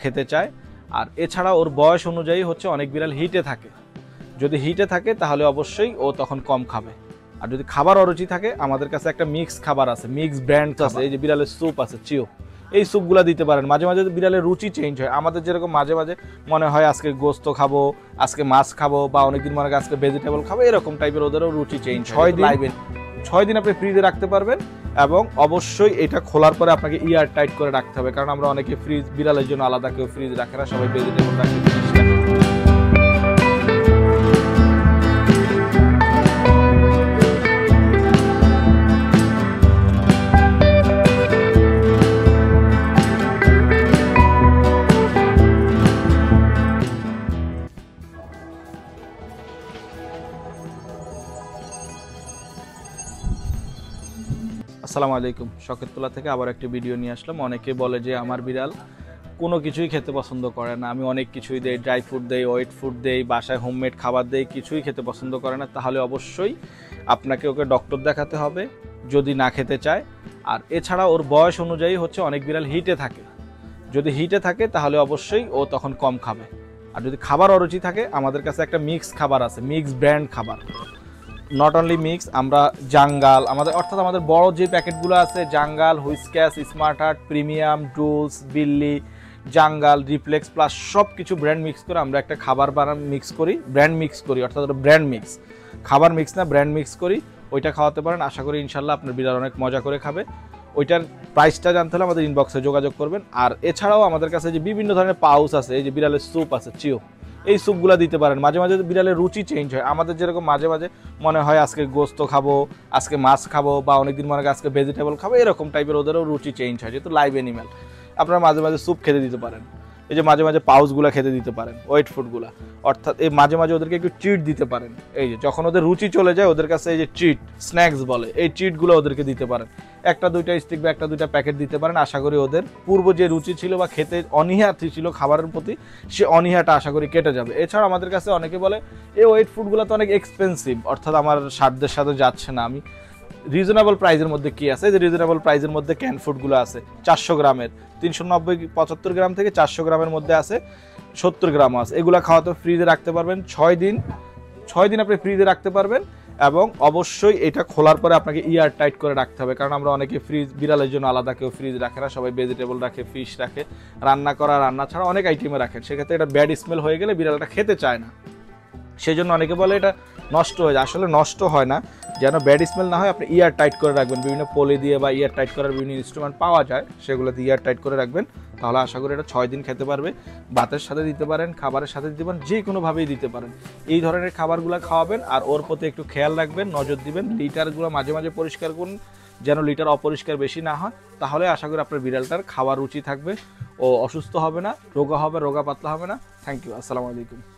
খেতে চায়। আর এছাড়া ওর বয়স অনুযায়ী হচ্ছে অনেক বিড়াল হিটে থাকে, যদি হিটে থাকে তাহলে অবশ্যই ও তখন কম খাবে। আর যদি খাবার অরুচি থাকে আমাদের কাছে একটা মিক্স খাবার আছে, মিক্স ব্র্যান্ড আছে, এই যে বিড়ালের স্যুপ আছে চিও, এই স্যুপগুলো দিতে পারেন। মাঝে মাঝে বিড়ালের রুচি চেঞ্জ হয়, আমাদের যেরকম মাঝে মাঝে মনে হয় আজকে গোস্ত খাবো, আজকে মাছ খাবো, বা অনেকদিন মনে হয় আজকে ভেজিটেবল খাবো, এরকম টাইপের ওদেরও রুচি চেঞ্জ হয়। 6 দিন আপনি ফ্রিজে রাখতে পারবেন, এবং অবশ্যই এটা খোলার পরে আপনাকে ইয়ার টাইট করে রাখতে হবে, কারণ আমরা অনেকে ফ্রিজ বিড়ালের জন্য আলাদা কেউ ফ্রিজ রাখে না, সবাই ভেজিটেবল রাখে। আসসালামু আলাইকুম, শকেরতলা থেকে আবার একটি ভিডিও নিয়ে আসলাম। অনেকে বলে যে আমার বিড়াল কোনো কিছুই খেতে পছন্দ করে না, আমি অনেক কিছুই দেই, ড্রাই ফুড দেই, ওয়েট ফুড দেই, বাসায় হোমমেড খাবার দেই, কিছুই খেতে পছন্দ করে না। তাহলে অবশ্যই আপনাকে ওকে ডক্টর দেখাতে হবে যদি না খেতে চায়। আর এছাড়া ওর বয়স অনুযায়ী হচ্ছে অনেক বিড়াল হিটে থাকে, যদি হিটে থাকে তাহলে অবশ্যই ও তখন কম খাবে। আর যদি খাবার অরুচি থাকে আমাদের কাছে একটা মিক্স খাবার আছে, মিক্স ব্র্যান্ড খাবার। নট অনলি মিক্স, আমরা জাঙ্গাল অর্থাৎ আমাদের বড় যে প্যাকেটগুলো আছে, jungle, Whiskas, smart heart, premium, Drools, Billi, jungle, reflex plus সব কিছু ব্র্যান্ড মিক্স করে আমরা একটা খাবার মিক্স করি, ব্র্যান্ড মিক্স করি, অর্থাৎ ব্র্যান্ড মিক্স, খাবার মিক্স না, ব্র্যান্ড মিক্স করি। ওইটা খাওয়াতে পারেন, আশা করি ইনশাল্লাহ আপনার বিড়াল অনেক মজা করে খাবে। ওইটার প্রাইসটা জানতে হলে আমাদের ইনবক্সে যোগাযোগ করবেন। আর এছাড়াও আমাদের কাছে যে বিভিন্ন ধরনের পাউচ আছে, এই যে বিড়ালের স্যুপ আছে চিও, এই স্যুপগুলো দিতে পারেন। মাঝে মাঝে বিড়ালের রুচি চেঞ্জ হয়, আমাদের যেরকম মাঝে মাঝে মনে হয় আজকে গোস্ত খাবো, আজকে মাছ খাবো, বা অনেকদিন মনে হয় আজকে ভেজিটেবল খাবো, এরকম টাইপের ওদেরও রুচি চেঞ্জ হয়, যেহেতু লাইভ অ্যানিম্যাল। আপনারা মাঝে মাঝে স্যুপ খেতে দিতে পারেন, এই যে মাঝে মাঝে পাউচগুলো খেতে দিতে পারেন, ওয়েট ফুডগুলো, অর্থাৎ এই মাঝে মাঝে ওদেরকে একটু ট্রিট দিতে পারেন। এই যে যখন ওদের রুচি চলে যায় ওদের কাছে এই যে ট্রিট, স্ন্যাক্স বলে, এই ট্রিটগুলো ওদেরকে দিতে পারেন। একটা দুইটা স্টিক বা একটা দুইটা প্যাকেট দিতে পারেন। আশা করি ওদের পূর্ব যে রুচি ছিল বা খেতে অনীহা ছিল খাবারের প্রতি, সে অনীহাটা আশা করি কেটে যাবে। এছাড়া আমাদের কাছে অনেকে বলে এই ওয়েট ফুডগুলো তো অনেক এক্সপেন্সিভ, অর্থাৎ আমার সাধ্যের সাথে যাচ্ছে না। আমি রিজনেবল প্রাইসের মধ্যে কি আছে, যে রিজনেবল প্রাইসের মধ্যে ক্যান ফুডগুলো আছে 400 গ্রামের, 390-75 গ্রাম থেকে 400 গ্রামের মধ্যে আছে, 70 গ্রামও আছে। এগুলো খাওয়াতে ফ্রিজে রাখতে পারবেন 6 দিন আপনি ফ্রিজে রাখতে পারবেন, এবং অবশ্যই এটা খোলার পরে আপনাকে ইয়ার টাইট করে রাখতে হবে, কারণ আমরা অনেকে ফ্রিজ বিড়ালের জন্য আলাদা কেউ ফ্রিজ রাখে না, সবাই ভেজিটেবল রাখে, ফিশ রাখে, রান্না ছাড়া অনেক আইটেমে রাখেন। সেক্ষেত্রে এটা ব্যাড স্মেল হয়ে গেলে বিড়ালটা খেতে চায় না, সেই জন্য অনেকে বলে এটা নষ্ট হয়ে যায়। আসলে নষ্ট হয় না, যেন ব্যাড স্মেল না হয় আপনি ইয়ার টাইট করে রাখবেন, বিভিন্ন পলি দিয়ে বা ইয়ার টাইট করার বিভিন্ন ইনস্ট্রুমেন্ট পাওয়া যায়, সেগুলো দিয়ে ইয়ার টাইট করে রাখবেন। তাহলে আশা করি এটা 6 দিন খেতে পারবে। ভাতের সাথে দিতে পারেন, খাবারের সাথে দিতে পারেন, যে কোনোভাবেই দিতে পারেন। এই ধরনের খাবারগুলো খাওয়াবেন, আর ওর প্রতি একটু খেয়াল রাখবেন, নজর দিবেন। লিটারগুলো মাঝে মাঝে পরিষ্কার করুন, যেন লিটার অপরিষ্কার বেশি না হয়। তাহলে আশা করি আপনার বিড়ালটার খাওয়ার রুচি থাকবে, ও অসুস্থ হবে না, রোগা পাতলা হবে না। থ্যাংক ইউ, আসসালামু আলাইকুম।